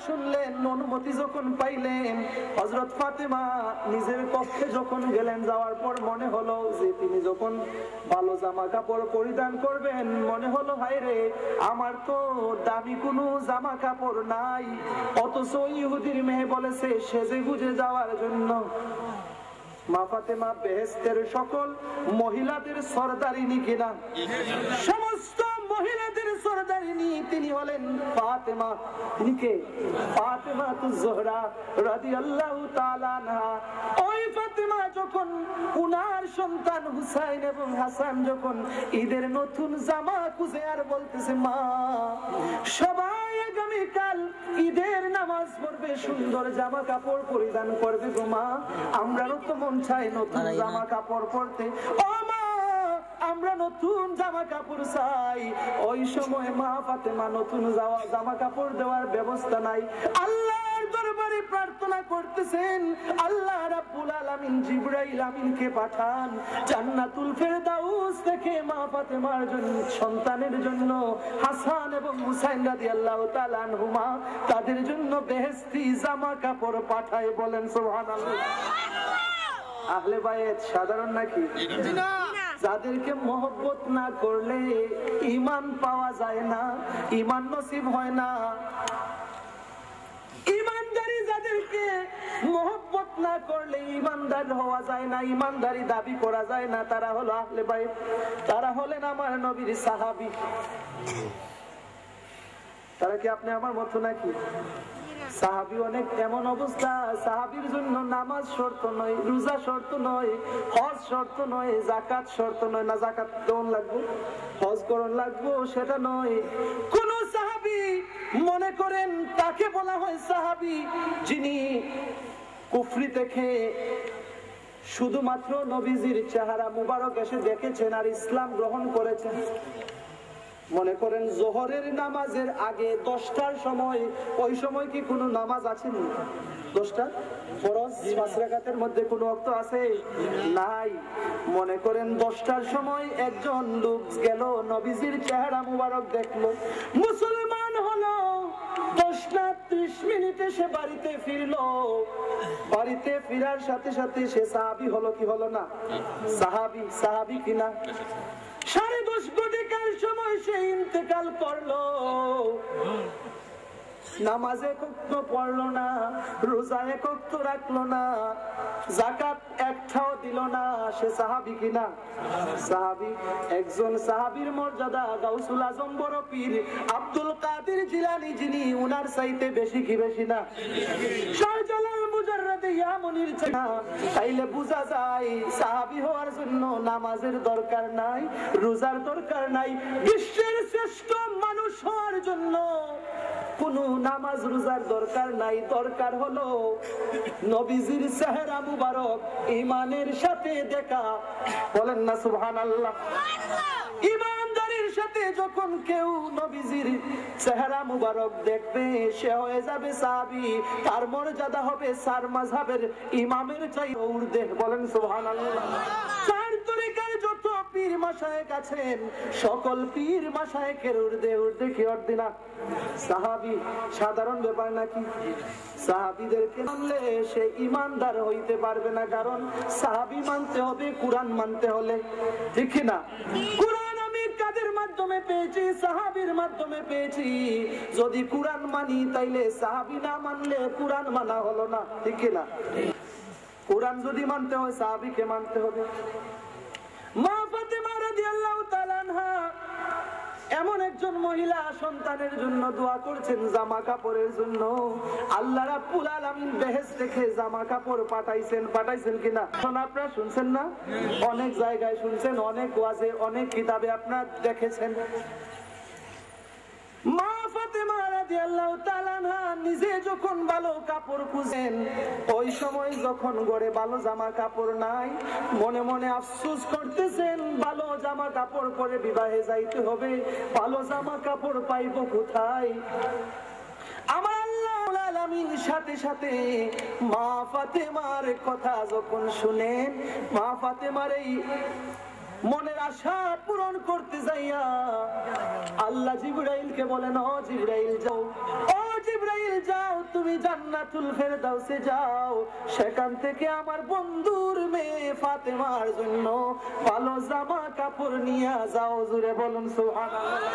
শুনলেন, অনুমতি যখন পাইলেন, হযরত ফাতেমা নিজের কক্ষে যখন গেলেন, যাওয়ার পর মনে হলো যে তিনি যখন ভালো জামা কাপড় পরিধান করবেন, মনে হলো হায় রে, আমার তো দামি কোনো জামা কাপড় নাই। অথচ ইহুদির মেয়ে বলেছে সেজে গুজে যাওয়ার জন্য। মা ফাতেমা বেহেশতের সকল মহিলাদের সরদারিনী কিনা, সমস্ত মহিলাদের সরদারিনী তিনি হলেন ফাতেমা। তিনি কে? ফাতেমা তুজ জোহরা রাদিয়াল্লাহু তাআলা আনহা। ওই ফাতেমা যখন উনার সন্তান হুসাইন এবং হাসান যখন ঈদের নতুন জামা খুঁজে আর বলতেছে, মা সবাই আগামীকাল ঈদের নামাজ পড়বে, সুন্দর জামা কাপড় পরিধান করবে গো মা, আমরাও তো মন চাই নতুন জামা কাপড় পরতে। ও মা, আমরা নতুন জামা কাপড় চাই। ওই সময় মা ফাতেমা নতুন জামা কাপড় দেওয়ার ব্যবস্থা নাই। আল্লাহর দরবারে প্রার্থনা করতেছেন, আল্লাহ রাব্বুল আলামিন জিবরাইল আমিনকে পাঠান, জান্নাতুল ফেরদাউস থেকে মা ফাতেমার জন্য, সন্তানের জন্য, হাসান এবং হুসাইন রাদিয়াল্লাহু তাআলা আনহুমা, তাদের জন্য বেহেশতি জামা কাপড় পাঠায়। বলেন সুবহানাল্লাহ। আহলে বায়াত সাধারণ নাকি? যাদেরকে মহব্বত না করলে ঈমান পাওয়া যায় না, ঈমান নসিব হয় না। ঈমানদারি যাদেরকে মহব্বত না করলে ঈমানদার হওয়া যায় না, ঈমানদারি দাবি করা যায় না, তারা হলো আহলে বায়াত। তারা হলেন আমার নবীর সাহাবী। তারা কি আপনি আমার মতো নাকি? সাহাবী অনেক এমন অবস্থা, সাহাবীর জন্য নামাজ শর্ত নয়, রোজা শর্ত নয়, হজ শর্ত নয়, যাকাত শর্ত নয়। না যাকাত দেওয়ান লাগবে, হজ করণ লাগবে, সেটা নয়। কোন সাহাবী মনে করেন তাকে বলা হয় সাহাবী যিনি কুফরি থেকে শুধুমাত্র নবীজির চেহারা মুবারক এসে দেখেছেন আর ইসলাম গ্রহণ করেছেন। মনে করেন জোহরের নামাজের আগে 10টার সময়, ওই সময় কি কোনো নামাজ আছে? 10টা ফরজ 5 রাকাতের মধ্যে কোনো ওয়াক্ত আছে? নাই। মনে করেন 10টার সময় একজন লোক গেল, নবীজির চেহারা মুবারক দেখলো, মুসলমান হলো। 10:30 সে বাড়িতে ফিরলো। বাড়িতে ফিরার সাথে সাথে সে সাহাবী হলো কি হলো না? সাহাবী কিনা? 10:30 ঘটিকার সময় সে ইন্তেকাল করলো। নামাজে কখনো পড়লো না, রোজা একক্ত রাখলো না, যাকাত একটাও দিল না। সে সাহাবী কিনা? সাহাবী। একজন সাহাবীর মর্যাদা গাউসুল আজম বড় পীর আব্দুল কাদের জিলানী, যিনি উনার চাইতে বেশি কি বেশি না? শাহজালাল মুজাররদ ইয়ামনির চেনা। তাইলে বোঝা যায় সাহাবী হওয়ার জন্য নামাজের দরকার নাই, রোজার দরকার নাই। বিশ্বের শ্রেষ্ঠ মানুষ হওয়ার জন্য কোনো নামাজ রোজার দরকার নাই। দরকার হলো নবীজির চেহারা মুবারক ঈমানের সাথে দেখা। বলেন না সুবহানাল্লাহ। ঈমানদারির সাথে যখন কেউ নবীজির চেহারা মুবারক দেখবে, সে হয়ে যাবে সাহাবী। তার মর্যাদা হবে সার মাযহাবের ইমামের চাইতে ঊর্ধ্বে। বলেন সুবহানাল্লাহ। চার তরিকার যত পীর মাশায়েখ আছেন, সকল পীর মাশায়েখের ঊর্ধ্বে কি অর্ধে না? সাহাবী। সাধারণ ব্যাপার নাকি? সাহাবীদেরকে মানলে সে ঈমানদার হইতে পারবে না, কারণ সাহাবী মানতে হবে কুরআন মানতে হলে, ঠিক না? কুরআন আমি কাদের মাধ্যমে পেয়েছি? সাহাবীর মাধ্যমে পেয়েছি। যদি কুরআন মানি তাইলে সাহাবী না মানলে কুরআন মানা হলো না, ঠিক না? কুরআন যদি মানতে হয় সাহাবীকে মানতে হবে। মা ফাতেমা রাদিয়াল্লাহু তাআলা আনহা এমন একজন মহিলা সন্তানের জন্য দোয়া করছেন, জামা কাপড়ের জন্য। আল্লাহ রাব্বুল আলামিন বেহেশত থেকে জামা কাপড় পাঠাইছেন কিনা? আপনারা শুনছেন না? অনেক জায়গায় শুনছেন, অনেক ওয়াজে, অনেক কিতাবে আপনারা দেখেছেন। মা ফাতেমা রাদিয়াল্লাহু তাআলা আনহা নিজে যখন ভালো কাপড় খুঁজেন, ওই সময় যখন ঘরে ভালো জামা কাপড় নাই, মনে মনে আফসোস করতেছেন, ভালো জামা কাপড় পরে বিবাহে যাইতে হবে, ভালো জামা কাপড় পাইবো কোথায়? আমার আল্লাহুল আলামিন সাথে সাথে মা ফাতেমার কথা যখন শুনেন, মা ফাতেমার এই মনের আশা পূরণ করতে যাইয়া আল্লাহ জিবরাইলকে বলেন, ও জিবরাইল যাও, ও জিবরাইল যাও তুমি জান্নাতুল ফেরদাউসে যাও, সেখান থেকে আমার বন্ধুর মেয়ে ফাতেমার জন্য ভালো জামা কাপড় নিয়ে যাও। জুড়ে বলুন সুবহানাল্লাহ।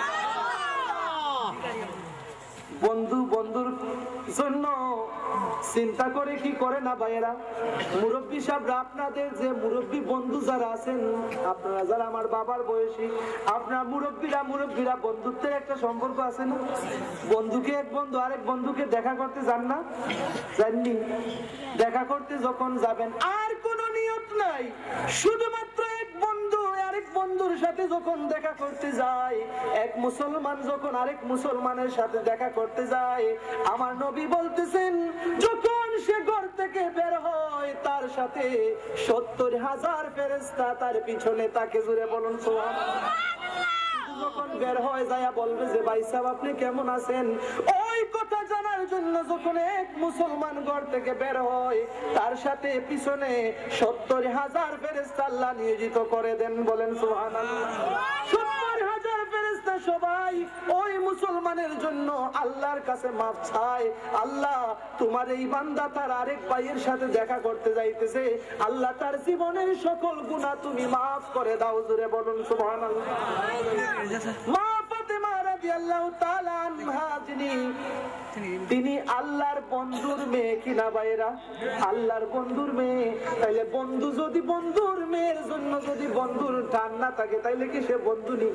বন্ধু বন্ধুর জন্য চিন্তা করে কি করে না ভাইয়েরা? মুরব্বী সাহেবরা, আপনাদের যে মুরব্বী বন্ধু যারা আছেন, আপনারা যারা আমার বাবার বয়সী, আপনার মুরব্বীরা বন্ধুত্বের একটা সম্পর্ক আছে না? বন্ধুকে এক বন্ধু আরেক বন্ধুকে দেখা করতে যান না? জাননি? দেখা করতে যখন যাবেন আর কোনো নিয়ত নাই, শুধুমাত্র এক বন্ধু আরেক বন্ধুর সাথে যখন দেখা করতে যায়, এক মুসলমান যখন আরেক মুসলমানের সাথে দেখা করতে যায়, আমার নবী বলতেছেন যখন সে ঘর থেকে বের হয় তার সাথে 70,000 ফেরেশতা তার পিছনে তাকে। জুড়ে বলুন সুবহানাল্লাহ। যখন বের হয়ে যায় বলবে যে ভাই সাহেব আপনি কেমন আছেন, ওই কথা জানার জন্য যখন এক মুসলমান ঘর থেকে বের হয় তার সাথে পিছনে 70,000 ফেরেশতা আল্লাহ নিয়োজিত করে দেন। বলেন সুবহানাল্লাহ। 70,000 ফেরেশতা সবাই ওই মুসলমানের জন্য আল্লাহর কাছে মাফ চায়, আল্লাহ তোমার এই বান্দা তার আরেক ভাইয়ের সাথে দেখা করতে যাইতেছে, আল্লাহ তার জীবনের সকল গুনাহ তুমি মাফ করে দাও। জুড়ে বলুন সুবহানাল্লাহ। মা ফাতেমা রাদিয়াল্লাহু তাআলা আনহা তিনি আল্লাহর বন্ধুর মেয়ে কিনা ভাইরা? আল্লাহর বন্ধুর মেয়ে। তাইলে বন্ধু যদি বন্ধুর মেয়ের জন্য যদি বন্ধুর টান না থাকে তাইলে কি সে বন্ধু নেই?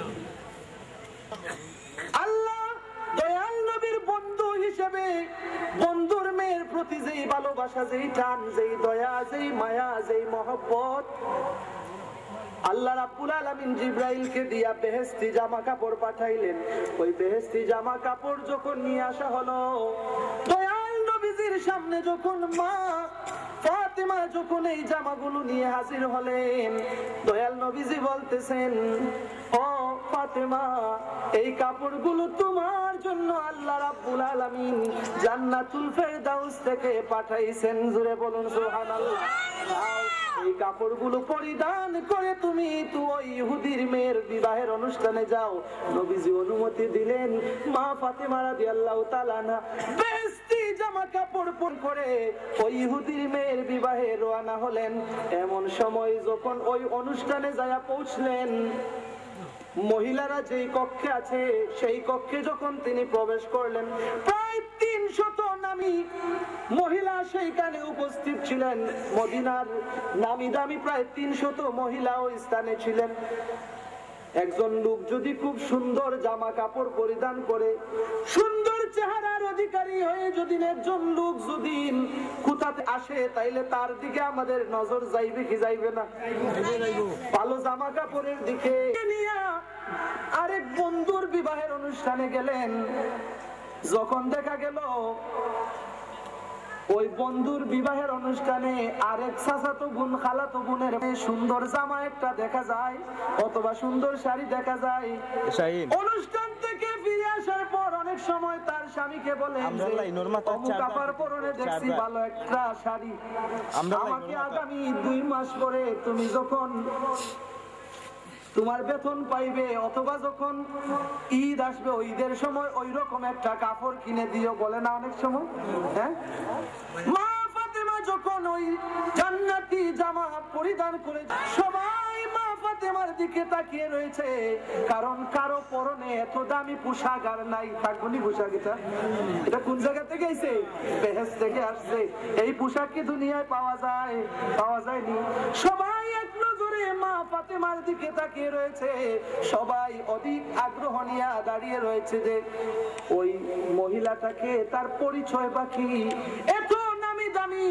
আল্লাহ দয়াল নবীর বন্ধু হিসেবে বন্ধুর মেয়ের প্রতি যেই ভালোবাসা, যেই টান, যেই দয়া, যেই মায়া, যেই মহব্বত, আল্লাহ রাব্বুল আলামিন জিবরাইলকে দিয়া বেহেশতি জামা কাপড় পাঠাইলেন। ওই বেহেশতি জামা কাপড় যখন নিয়ে আসা হলো দয়াল নবীজির সামনে, যখন মা ফাতেমা যখন এই জামাগুলো নিয়ে হাজির হলেন, দয়াল নবীজি বলতেছেন ও ফাতেমা এই কাপড়গুলো তোমার জন্য আল্লাহ রাব্বুল আলামিন জান্নাতুল ফেরদাউস থেকে পাঠাইছেন। জুড়ে বলুন সুবহানাল্লাহ। এই কাপড়গুলো পরিধান করে তুমি তো ওই ইহুদির মেয়ের বিবাহের অনুষ্ঠানে যাও। নবীজি অনুমতি দিলেন। মা ফাতেমা রাদিয়াল্লাহু তাআলা আনহা বেহেশতি জামা কাপড় পরে করে ওই ইহুদির মেয়ের বিবাহে রওনা হলেন। এমন সময় যখন ওই অনুষ্ঠানে যায়া পৌঁছলেন, মহিলারা যেই কক্ষে আছে সেই কক্ষে যখন তিনি প্রবেশ করলেন, প্রায় 300 নামী মহিলা সেইখানে উপস্থিত ছিলেন। মদিনার নামি দামি প্রায় 300 মহিলা ওই স্থানে ছিলেন। একজন লোক যদি খুব সুন্দর জামা কাপড় পরিধান করে, সুন্দর চেহারার অধিকারী হয়ে যদি একজন লোক যদি কোথাতে আসে, তাইলে তার দিকে আমাদের নজর যাইবে কি যাইবে না? ভালো জামা কাপড়ের দিকে নিয়ে আরেক বন্ধুর বিবাহের অনুষ্ঠানে গেলেন। যখন দেখা গেল ওই বন্ধুর বিবাহের অনুষ্ঠানে আরেক চাচাতো বোন, খালাতো বোনের সুন্দর জামা একটা দেখা যায় অথবা সুন্দর শাড়ি দেখা যায়। অনুষ্ঠান থেকে ফিরে আসার পর অনেক সময় তার স্বামীকে বলেন দেখছি ভালো একটা শাড়ি, আমাকে আগামী 2 মাস পরে তুমি যখন তোমার বেতন পাইবে অথবা যখন ঈদ আসবে ওই ঈদের সময় ওই রকম একটা কাপড় কিনে দিও। বলে না অনেক সময়? হ্যাঁ, মা ফাতেমা যখন ওই জান্নাতি জামা পরিধান করে সবাই মা ফাতেমার দিকে তাকিয়ে রয়েছে, কারণ কারো পরনে এত দামি পোশাক আর নাই। থাকবনি পোশাক, এটা কোন জায়গা থেকে আইছে? বেহেশত থেকে আসছে। এই পোশাক কি দুনিয়ায় পাওয়া যায়? পাওয়া যায়নি। সবাই এক নজরে মা ফাতেমার দিকে তাকিয়ে রয়েছে, সবাই অধিক আগ্রহ নিয়ে দাঁড়িয়ে রয়েছে যে ওই মহিলাটাকে, তার পরিচয় বাকি, এত নামি দামি,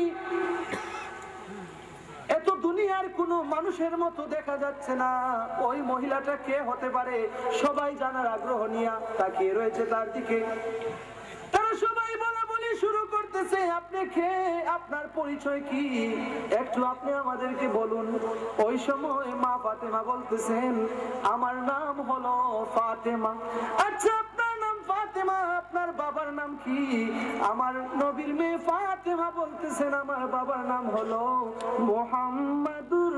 এত দুনিয়ার কোন মানুষের মতো দেখা যাচ্ছে না, ওই মহিলাটা কে হতে পারে? সবাই জানার আগ্রহ নিয়ে তাকিয়ে রয়েছে তার দিকে। তারা সবাই বলা বলি শুরু করতেছে, আপনি কে? আপনার পরিচয় কি? একটু আপনি আমাদেরকে বলুন। ওই সময় মা ফাতেমা বলতেছেন, আমার নাম হলো ফাতেমা। আচ্ছা, আপনার নাম ফাতেমা, আপনার বাবার নাম কি? আমার নবীর মেয়ে ফাতেমা বলতেছেন, আমার বাবার নাম হলো মুহাম্মাদুর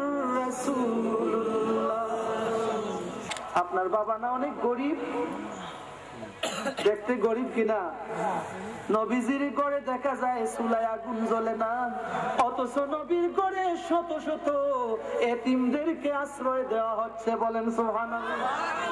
রাসূলুল্লাহ। আপনার বাবা না অনেক গরিব? দেখতে গরিব কিনা? নবীজির ঘরে দেখা যায় চুলায় আগুন জ্বলে না, অথচ নবীর ঘরে শত শত এতিমদেরকে আশ্রয় দেওয়া হচ্ছে। বলেন সুবহানাল্লাহ।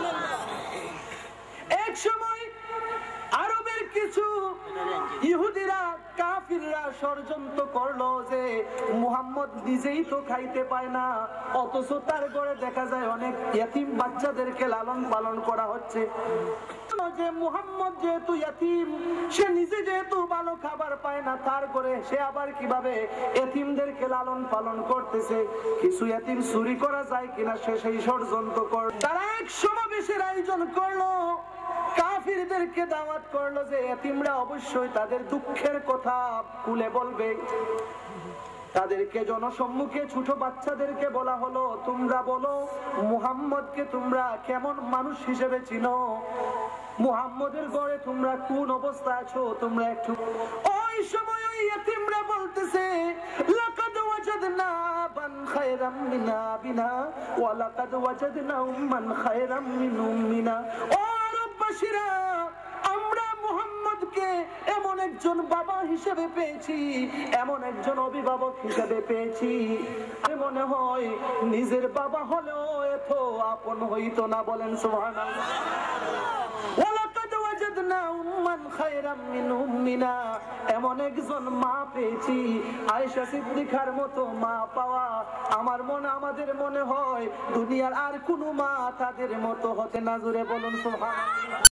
এক সময় আরবের কিছু ইহুদিরা কাফিররা ষড়যন্ত্র করলো যে মুহাম্মদ নিজেই তো খাইতে পায় না, অথচ তার ঘরে দেখা যায় অনেক ইতিম বাচ্চাদেরকে লালন পালন করা হচ্ছে। যে মুহাম্মদ যেহেতু ইতিম, সে নিজে যেহেতু ভালো খাবার পায় না, তার ঘরে সে আবার কিভাবে এতিমদেরকে লালন পালন করতেছে, কিছু এতিম চুরি করা যায় কিনা সে সেই ষড়যন্ত্র কর। তারা এক সমাবেশের আয়োজন করলো, কাফিরদেরকে দাওয়াত করলো যে এতিমরা অবশ্যই তাদের দুঃখের কথা খুলে বলবে। তাদেরকে জনসম্মুখে ছোট বাচ্চাদেরকে বলা হলো, তোমরা বলো মুহাম্মদকে তোমরা কেমন মানুষ হিসেবে চিনো, মুহাম্মদের ঘরে তোমরা কোন অবস্থা আছো, তোমরা একটু। ওই সময় ওই ইতিমরা বলতেছে, লাকাদ ওয়াজাদনা আবান খায়রাম মিন আবিনা ওয়া লাকাদ ওয়াজাদনা উম্মান খায়রাম মিন উম্মিনা। ও আরববাসীরা, আমরা মুহাম্মদকে এমন একজন বাবা হিসেবে পেয়েছি, এমন একজন অভিভাবক হিসেবে পেয়েছি, মনে হয় নিজের বাবা হলেও এত আপন হইতো না। বলেন সুবহানাল্লাহ। এমন একজন মা পেয়েছি, আয়েশা সিদ্দিকার মতো মা পাওয়া আমাদের মনে হয় দুনিয়ার আর কোনো মা তাদের মতো হতে না। জোরে বলুন সুবহানাল্লাহ।